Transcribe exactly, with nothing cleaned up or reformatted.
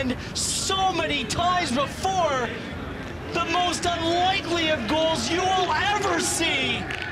happened so many times before. The most unlikely of goals you will ever see.